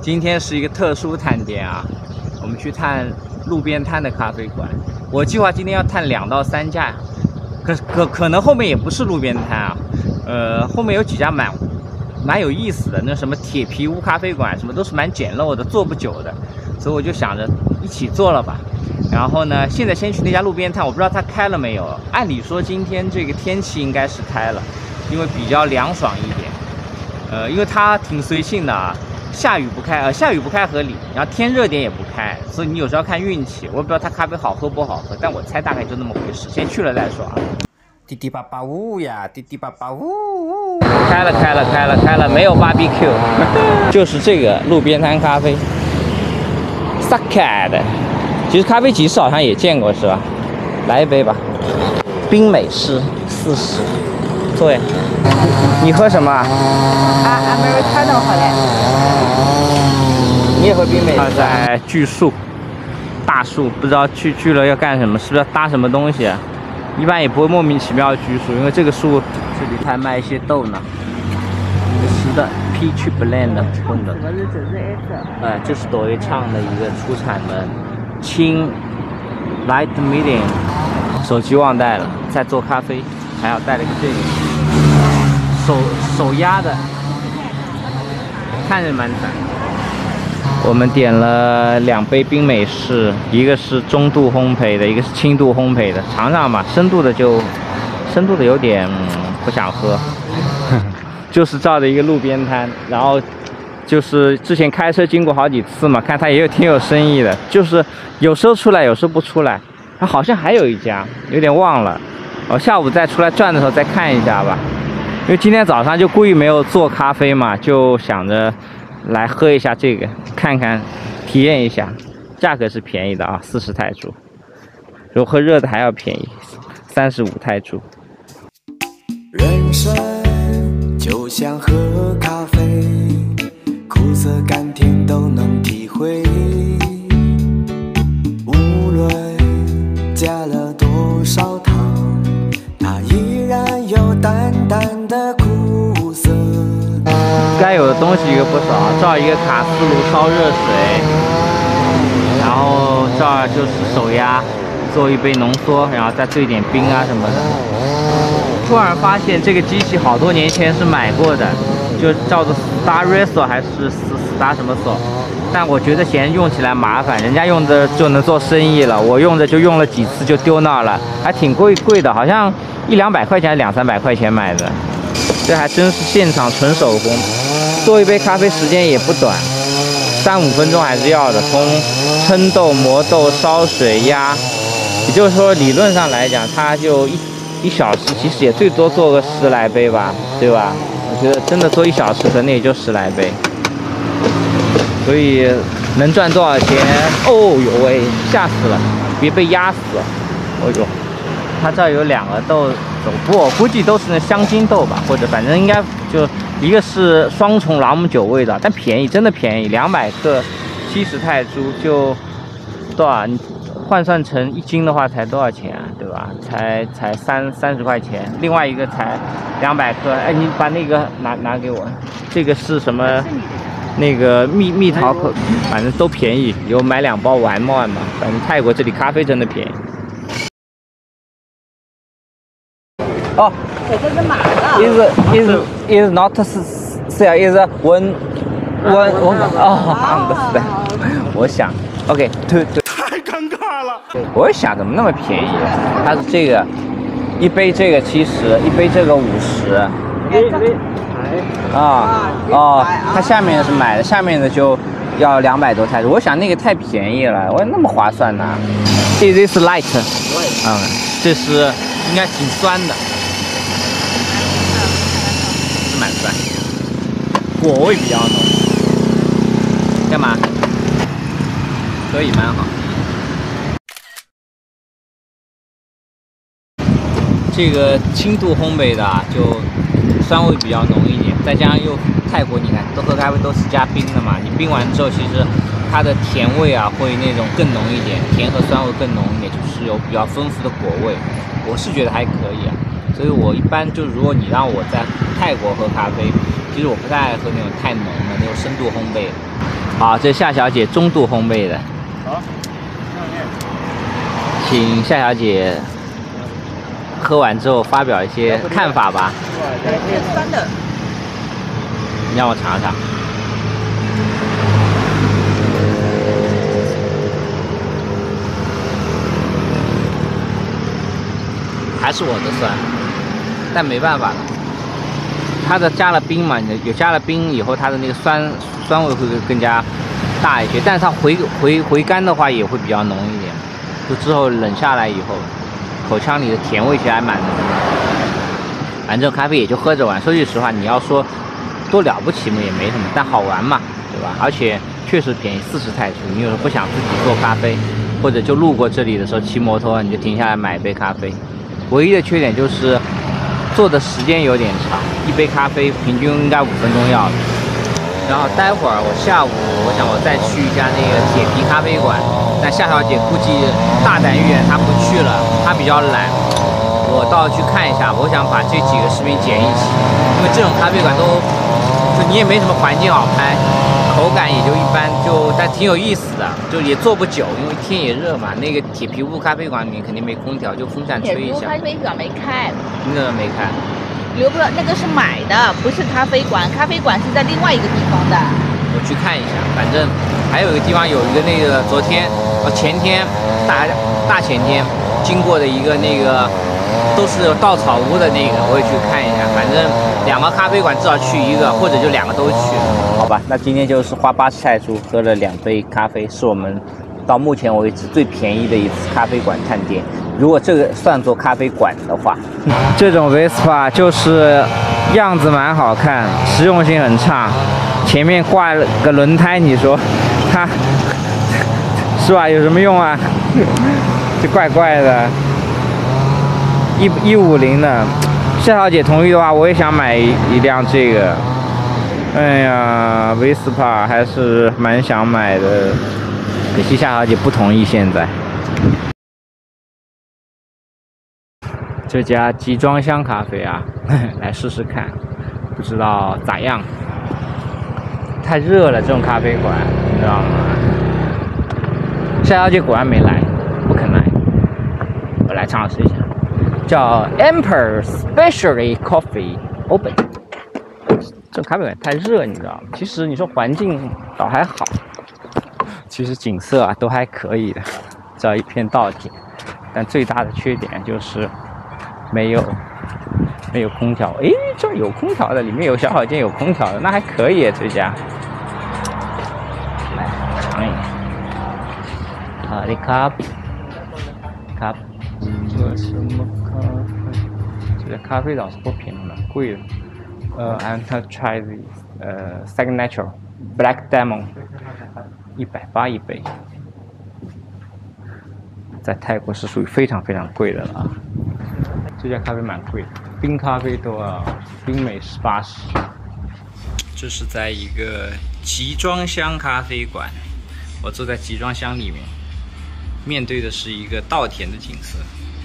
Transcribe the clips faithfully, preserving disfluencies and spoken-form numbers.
今天是一个特殊探店啊，我们去探路边摊的咖啡馆。我计划今天要探两到三家，可可可能后面也不是路边摊啊，呃，后面有几家蛮蛮有意思的，那什么铁皮屋咖啡馆，什么都是蛮简陋的，做不久的，所以我就想着一起做了吧。然后呢，现在先去那家路边摊，我不知道它开了没有。按理说今天这个天气应该是开了，因为比较凉爽一点。呃，因为它挺随性的啊。下雨不开，呃，下雨不开合理，然后天热点也不开，所以你有时候要看运气。我也不知道它咖啡好喝不好喝，但我猜大概就那么回事。先去了再说啊。滴滴叭叭呜呀，滴滴叭叭呜呜。开了开了开了开了，没有 B B Q， 就是这个路边摊咖啡 ，Saka 的。其实咖啡集市好像也见过是吧？来一杯吧，冰美式四十，坐呀。你喝什么啊？ 啊 ，Americano 好嘞。 你也喝冰美式？他在锯树，大树，不知道锯锯了要干什么，是不是要搭什么东西啊？一般也不会莫名其妙锯树，因为这个树这里还卖一些豆呢，是的 ，peach blend 混的。 这个是九十 S。 哎，这是朵薇唱的一个出产的轻 light medium。手机忘带了，在做咖啡，还好带了个这个。手手压的，看着蛮惨。我们点了两杯冰美式，一个是中度烘焙的，一个是轻度烘焙的。尝尝吧，深度的就深度的有点、嗯、不想喝，就是照着一个路边摊，然后就是之前开车经过好几次嘛，看他也有挺有生意的，就是有时候出来，有时候不出来。他好像还有一家，有点忘了，我下午再出来转的时候再看一下吧。因为今天早上就故意没有做咖啡嘛，就想着来喝一下这个，看看，体验一下。价格是便宜的啊，四十泰铢。如果喝热的还要便宜，三十五泰铢。 人生就像喝咖啡，苦涩甘甜都能体会。无论加了多少糖，它依然有淡淡的苦涩。 该有的东西一个不少，这儿一个卡斯炉烧热水，然后这儿就是手压做一杯浓缩，然后再兑点冰啊什么的。突然发现这个机器好多年前是买过的，就叫做 Staresso 还是 Star 什么手，但我觉得嫌用起来麻烦，人家用的就能做生意了，我用的就用了几次就丢那儿了，还挺贵贵的，好像一两百块钱，两三百块钱买的。这还真是现场纯手工，做一杯咖啡时间也不短，三五分钟还是要的。从称豆、磨豆、烧水、压，也就是说理论上来讲，它就一一小时，其实也最多做个十来杯吧，对吧？我觉得真的做一小时可能也就十来杯，所以能赚多少钱？哦呦喂，吓死了，别被压死了！哦呦，它这儿有两个豆。不，我估计都是那香精豆吧，或者反正应该就一个是双重朗姆酒味的，但便宜，真的便宜，两百克七十泰铢就多少？你换算成一斤的话才多少钱啊？对吧？才才三三十块钱，另外一个才两百克。哎，你把那个拿拿给我，这个是什么？那个蜜蜜桃口，反正都便宜，有买两包玩嘛玩嘛。反正泰国这里咖啡真的便宜。哦这个是马的。 is is is not sell is one one one 哦 understand。我想 OK 对对。 太尴尬了。 我想怎么那么便宜？它是这个一杯这个七十，一杯这个五十。啊哦，它下面是买的，下面的就要两百多泰铢。我想那个太便宜了，我那么划算呢、啊。Is this light？ 嗯，这是应该挺酸的。蛮酸，果味比较浓。干嘛？可以，蛮好。这个轻度烘焙的啊，就酸味比较浓一点，再加上又泰国，你看都喝咖啡都是加冰的嘛，你冰完之后，其实它的甜味啊会那种更浓一点，甜和酸味更浓一点，就是有比较丰富的果味。我是觉得还可以啊。所以我一般就如果你让我在泰国喝咖啡，其实我不太爱喝那种太浓的那种深度烘焙的。 好，这夏小姐中度烘焙的。好，请夏小姐喝完之后发表一些看法吧。 酸的。 你让我尝尝。还是我的酸，但没办法了。它的加了冰嘛，有加了冰以后，它的那个酸酸味会更加大一些，但是它回回回甘的话也会比较浓一点。就之后冷下来以后，口腔里的甜味其实还蛮浓的。反正咖啡也就喝着玩。说句实话，你要说多了不起嘛也没什么，但好玩嘛，对吧？而且确实便宜，四十泰铢。你有时候不想自己做咖啡，或者就路过这里的时候骑摩托，你就停下来买一杯咖啡。唯一的缺点就是做的时间有点长，一杯咖啡平均应该五分钟要。然后待会儿我下午我想我再去一家那个铁皮咖啡馆，但夏小姐估计大胆预言她不去了，她比较懒。我倒去看一下，我想把这几个视频剪一起，因为这种咖啡馆都就你也没什么环境好拍，口感也就一般，就但挺有意思的，就也做不久，因为天也热嘛。那个铁皮屋咖啡馆里面肯定没空调，就风扇吹一下。 铁皮屋咖啡馆没开， 那个没开。 留不了，那个是买的，不是咖啡馆，咖啡馆是在另外一个地方的。 我去看一下，反正还有一个地方有一个那个昨天哦前天大大前天经过的一个那个都是稻草屋的那个，我也去看一下。反正两个咖啡馆至少去一个，或者就两个都去。好吧，那今天就是花八十泰铢喝了两杯咖啡，是我们到目前为止最便宜的一次咖啡馆探店。如果这个算作咖啡馆的话，这种 Vespa 就是样子蛮好看，实用性很差。前面挂了个轮胎，你说它是吧？有什么用啊？就怪怪的。一一五零的，夏小姐同意的话，我也想买一一辆这个。哎呀 ，Vespa 还是蛮想买的，可惜夏小姐不同意现在。这家集装箱咖啡啊，来试试看，不知道咋样。太热了，这种咖啡馆，你知道吗？夏小姐果然没来，不肯来。我来尝试一下，叫 Emperor Specialty Coffee Open。这咖啡馆太热，你知道吗？其实你说环境倒还好，其实景色啊都还可以的，这一片稻田，但最大的缺点就是没有没有空调。诶，这有空调的，里面有小小间有空调的，那还可以这家。来尝一下，好的 cup cup， 这什么咖啡？这家咖啡倒是不便宜，蛮贵的。呃 ，I'm gonna try the 呃 Second Natural Black Diamond， 一百八一杯，在泰国是属于非常非常贵的了啊。这家咖啡蛮贵的，冰咖啡都要冰美式八十。这是在一个集装箱咖啡馆，我坐在集装箱里面，面对的是一个稻田的景色。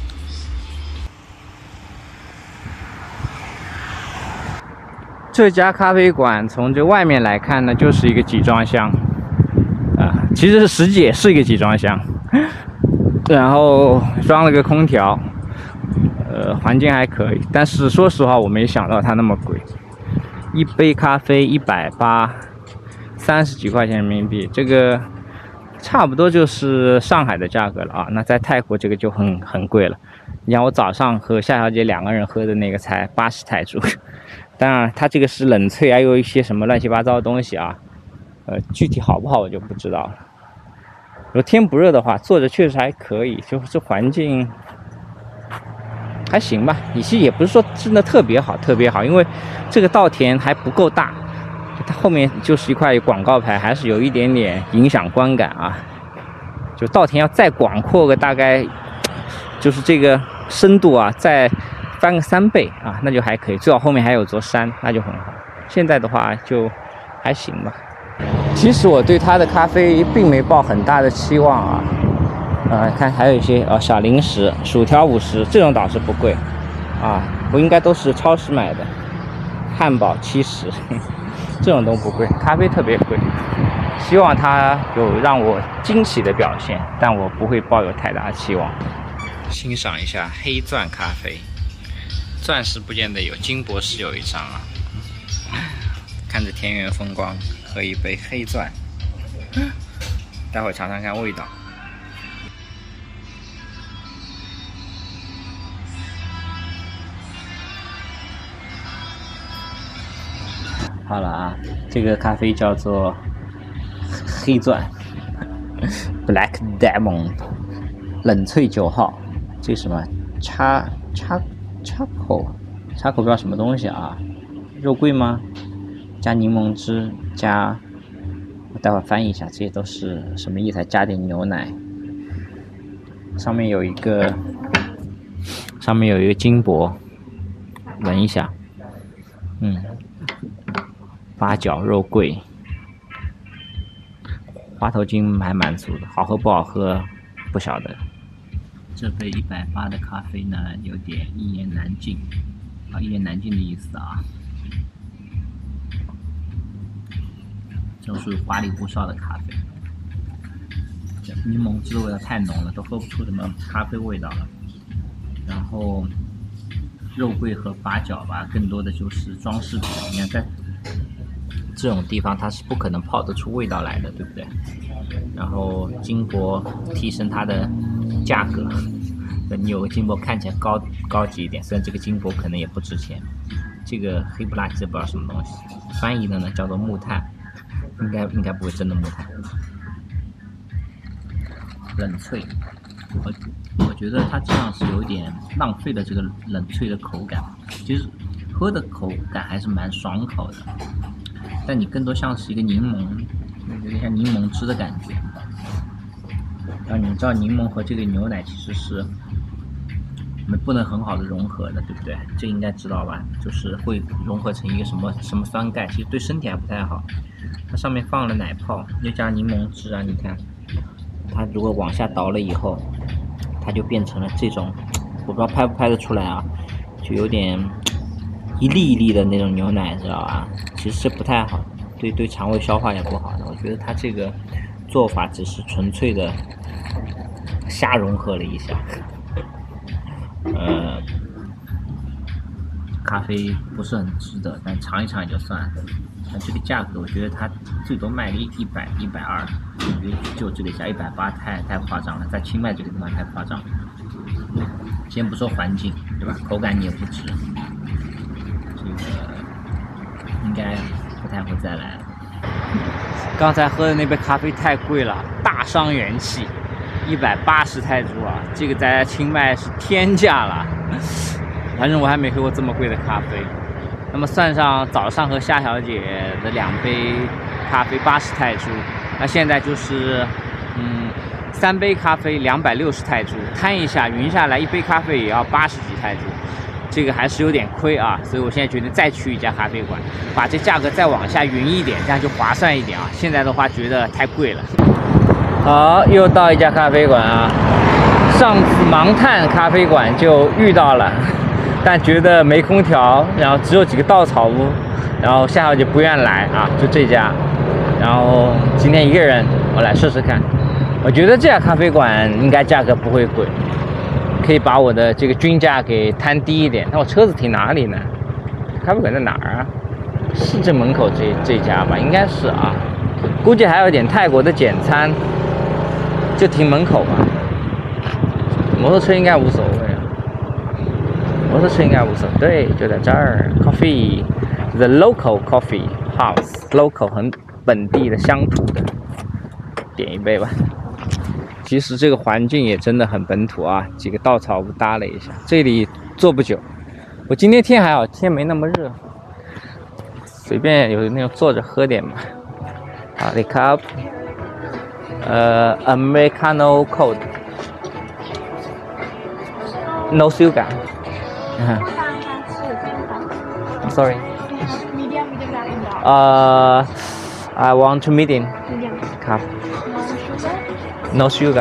这家咖啡馆从这外面来看呢，就是一个集装箱啊，其实实际也是一个集装箱，然后装了个空调。呃，环境还可以，但是说实话，我没想到它那么贵，一杯咖啡一百八，三十几块钱人民币，这个差不多就是上海的价格了啊。那在泰国这个就很很贵了。你像我早上和夏小姐两个人喝的那个才八十泰铢，当然它这个是冷萃，还有一些什么乱七八糟的东西啊，呃，具体好不好我就不知道了。如果天不热的话，坐着确实还可以，就是这环境。还行吧，你其实也不是说真的特别好，特别好，因为这个稻田还不够大，它后面就是一块广告牌，还是有一点点影响观感啊。就稻田要再广阔个大概，就是这个深度啊，再翻个三倍啊，那就还可以。最好后面还有座山，那就很好。现在的话就还行吧。其实我对它的咖啡并没抱很大的期望啊。啊，看还有一些啊小零食，薯条五十，这种倒是不贵，啊，我应该都是超市买的，汉堡七十，这种都不贵，咖啡特别贵。 希望它有让我惊喜的表现，但我不会抱有太大的期望。欣赏一下黑钻咖啡，钻石不见得有，金博士有一张啊。看着田园风光，喝一杯黑钻，待会尝尝看味道。好了啊，这个咖啡叫做黑钻 Black Diamond 冷萃九号，这是什么？叉叉叉口叉口不知道什么东西啊？肉桂吗？加柠檬汁，加我待会儿翻译一下，这些都是什么意思？加点牛奶，上面有一个上面有一个金箔，闻一下，嗯。八角、肉桂、花头精还蛮足的，好喝不好喝不晓得。这杯一百八的咖啡呢，有点一言难尽，啊，一言难尽的意思啊。这种属于花里胡哨的咖啡，柠檬汁的味道太浓了，都喝不出什么咖啡味道了。然后肉桂和八角吧，更多的就是装饰品。你看在这种地方它是不可能泡得出味道来的，对不对？然后金箔提升它的价格，你有个金箔看起来高高级一点，虽然这个金箔可能也不值钱。这个黑不拉几的不知道什么东西，翻译的呢叫做木炭，应该应该不会真的木炭。冷萃，我我觉得它这样是有点浪费了这个冷萃的口感，其实喝的口感还是蛮爽口的。但你更多像是一个柠檬，有点像柠檬汁的感觉。然后你们知道柠檬和这个牛奶其实是不能很好的融合的，对不对？这应该知道吧？就是会融合成一个什么什么酸钙，其实对身体还不太好。它上面放了奶泡，又加柠檬汁啊，你看，它如果往下倒了以后，它就变成了这种，我不知道拍不拍得出来啊，就有点一粒一粒的那种牛奶，知道吧？其实这不太好，对对肠胃消化也不好的。我觉得它这个做法只是纯粹的瞎融合了一下，呃，咖啡不是很值得，但尝一尝也就算了。但这个价格，我觉得它最多卖个一百一百二，我觉得就这个价一百八太太夸张了，在清迈这个地方太夸张了。先不说环境，对吧？口感你也不值。这个应该不太会再来了。刚才喝的那杯咖啡太贵了，大伤元气，一百八十泰铢啊！这个在清迈是天价了。反正我还没喝过这么贵的咖啡。那么算上早上和夏小姐的两杯咖啡八十泰铢，那现在就是嗯三杯咖啡两百六十泰铢，摊一下匀下来一杯咖啡也要八十几泰铢。这个还是有点亏啊，所以我现在决定再去一家咖啡馆，把这价格再往下匀一点，这样就划算一点啊。现在的话觉得太贵了。好，又到一家咖啡馆啊，上次盲探咖啡馆就遇到了，但觉得没空调，然后只有几个稻草屋，然后夏小姐不愿来啊，就这家。然后今天一个人，我来试试看。我觉得这家咖啡馆应该价格不会贵。可以把我的这个均价给摊低一点。那我车子停哪里呢？咖啡馆在哪儿啊？是这门口这这家吧？应该是啊。估计还有点泰国的简餐，就停门口吧。摩托车应该无所谓啊。摩托车应该无所谓，对，就在这儿。Coffee, the local coffee house，local 很本地的乡土的，点一杯吧。其实这个环境也真的很本土啊，几个稻草屋搭了一下，这里坐不久。我今天天还好，天没那么热，随便有那种坐着喝点嘛。好 ，the cup， 呃 ，Americano cold，no sugar。嗯 ，I'm sorry。 Medium, medium, dark. 呃 ，I want to medium Medium. cup。 No sugar. No sugar，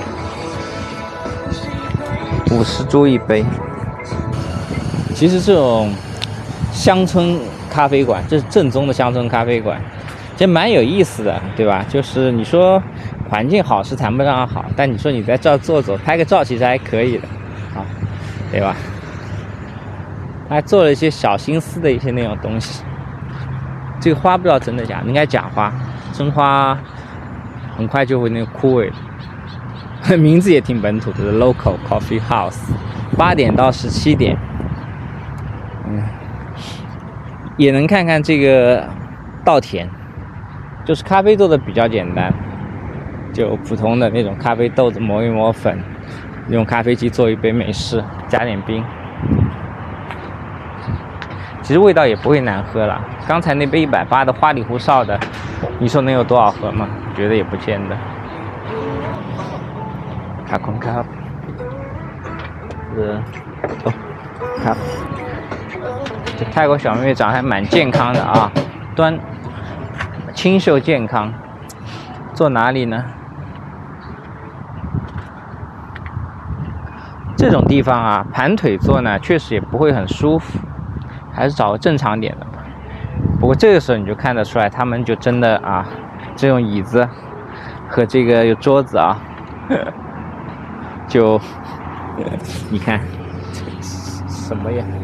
五十铢一杯。其实这种乡村咖啡馆，这是正宗的乡村咖啡馆，这这蛮有意思的，对吧？就是你说环境好是谈不上好，但你说你在这儿坐坐拍个照，其实还可以的，啊，对吧？他还做了一些小心思的一些那种东西。这个花不知道真的假的，应该假花，真花很快就会那个枯萎。名字也挺本土的 ，Local Coffee House， 八点到十七点，嗯，也能看看这个稻田，就是咖啡做的比较简单，就普通的那种咖啡豆子磨一磨粉，用咖啡机做一杯美式，加点冰，其实味道也不会难喝了。刚才那杯一百八的花里胡哨的，你说能有多少喝吗？我觉得也不见得。卡空卡，呃，哦，卡，这泰国小妹妹长得还蛮健康的啊，端，清秀健康。坐哪里呢？这种地方啊，盘腿坐呢，确实也不会很舒服，还是找个正常点的吧。不过这个时候你就看得出来，他们就真的啊，这种椅子和这个有桌子啊。就你看什么呀？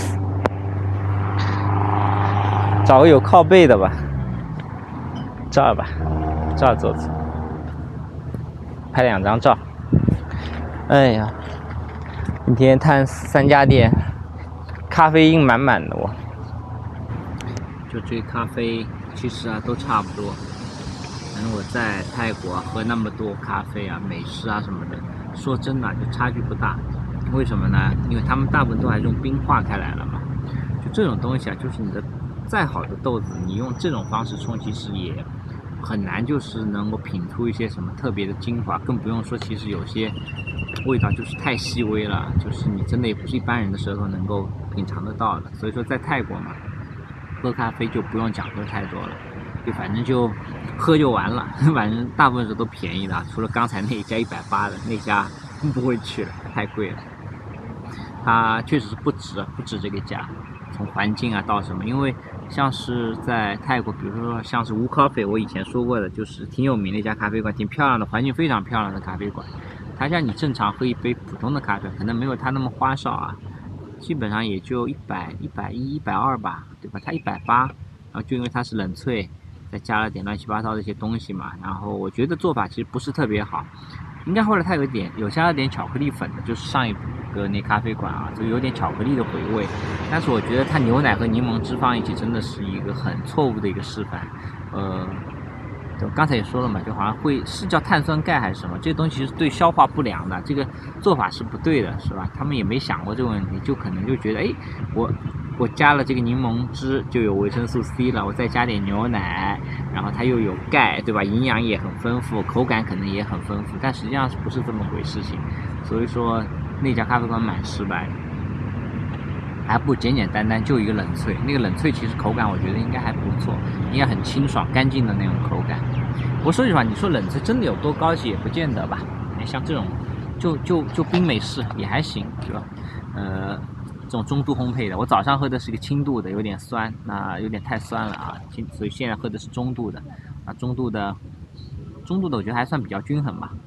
找个有靠背的吧，这儿吧，这儿坐坐，拍两张照。哎呀，今天探三家店，咖啡因满满的我。就这咖啡其实啊都差不多，反正我在泰国喝那么多咖啡啊、美式啊什么的。说真的，就差距不大。为什么呢？因为他们大部分都还是用冰化开来了嘛。就这种东西啊，就是你的再好的豆子，你用这种方式冲，其实也很难，就是能够品出一些什么特别的精华。更不用说，其实有些味道就是太细微了，就是你真的也不是一般人的舌头能够品尝得到的。所以说，在泰国嘛，喝咖啡就不用讲究太多了。就反正就喝就完了，反正大部分时候都便宜的，除了刚才那一家一百八的那家不会去了，太贵了。它确实是不值，不值这个价。从环境啊到什么，因为像是在泰国，比如说像是无 coffee， 我以前说过的，就是挺有名的一家咖啡馆，挺漂亮的，环境非常漂亮的咖啡馆。它像你正常喝一杯普通的咖啡，可能没有它那么花哨啊，基本上也就一百、一百一、一百二吧，对吧？它一百八，然后就因为它是冷萃。再加了点乱七八糟的一些东西嘛，然后我觉得做法其实不是特别好，应该后来它有点有加了点巧克力粉的，就是上一个那咖啡馆啊，就有点巧克力的回味，但是我觉得它牛奶和柠檬汁放一起真的是一个很错误的一个示范，呃，就刚才也说了嘛，就好像会是叫碳酸钙还是什么，这些东西是对消化不良的，这个做法是不对的，是吧？他们也没想过这个问题，就可能就觉得，哎，我。我加了这个柠檬汁就有维生素 C 了，我再加点牛奶，然后它又有钙，对吧？营养也很丰富，口感可能也很丰富，但实际上是不是这么回事情？所以说那家咖啡馆蛮失败的，还不简简单单就一个冷萃，那个冷萃其实口感我觉得应该还不错，应该很清爽干净的那种口感。不过说实话，你说冷萃真的有多高级也不见得吧？像这种就就就冰美式也还行，对吧？呃。这种中度烘焙的，我早上喝的是一个轻度的，有点酸，那有点太酸了啊，所以现在喝的是中度的，啊，中度的，中度的我觉得还算比较均衡吧，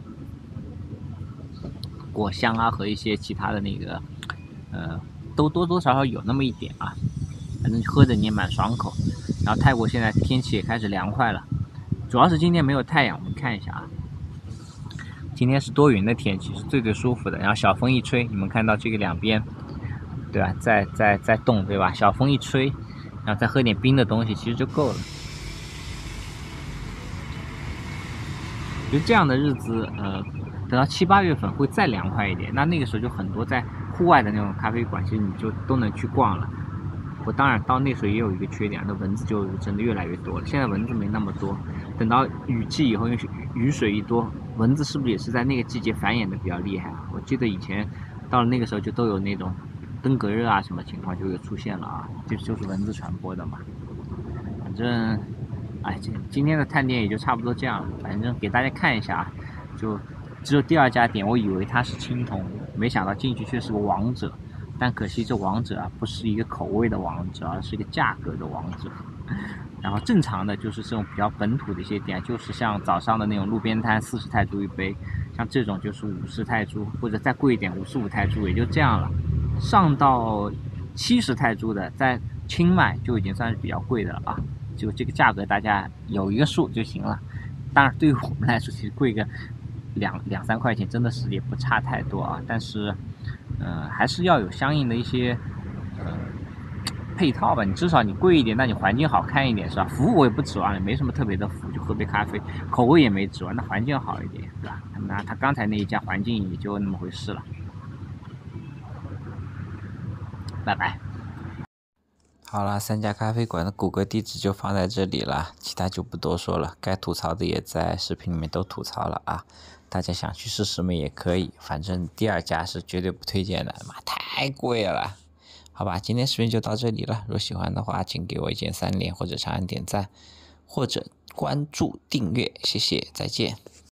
果香啊和一些其他的那个，呃，都多多少少有那么一点啊，反正喝着你也蛮爽口。然后泰国现在天气也开始凉快了，主要是今天没有太阳，我们看一下啊，今天是多云的天气，是最最舒服的，然后小风一吹，你们看到这个两边。对吧？在在在动，对吧？小风一吹，然后再喝点冰的东西，其实就够了。就这样的日子，呃，等到七八月份会再凉快一点。那那个时候就很多在户外的那种咖啡馆，其实你就都能去逛了。我当然到那时候也有一个缺点，那蚊子就真的越来越多了。现在蚊子没那么多，等到雨季以后，因为雨水一多，蚊子是不是也是在那个季节繁衍的比较厉害啊？我记得以前到了那个时候就都有那种。登革热啊，什么情况就有出现了啊？这就是蚊子传播的嘛。反正，哎，这今天的探店也就差不多这样了。反正给大家看一下啊，就只有第二家店，我以为它是青铜，没想到进去却是个王者。但可惜这王者啊，不是一个口味的王者，而是一个价格的王者。 然后正常的就是这种比较本土的一些店，就是像早上的那种路边摊，四十泰铢一杯，像这种就是五十泰铢，或者再贵一点五十五泰铢，也就这样了。上到七十泰铢的，在清迈就已经算是比较贵的了啊，就这个价格大家有一个数就行了。当然，对于我们来说，其实贵个两两三块钱真的是也不差太多啊，但是，呃，还是要有相应的一些呃配套吧。你至少你贵一点，那你环境好看一点是吧？服务我也不指望，也没什么特别的服务，就喝杯咖啡，口味也没指望，那环境好一点，对吧？那他刚才那一家环境也就那么回事了。拜拜。好了，三家咖啡馆的谷歌地址就放在这里了，其他就不多说了，该吐槽的也在视频里面都吐槽了啊，大家想去试试嘛也可以，反正第二家是绝对不推荐的，妈太贵了。好吧，今天视频就到这里了，如果喜欢的话请给我一键三连或者长按点赞或者关注订阅，谢谢，再见。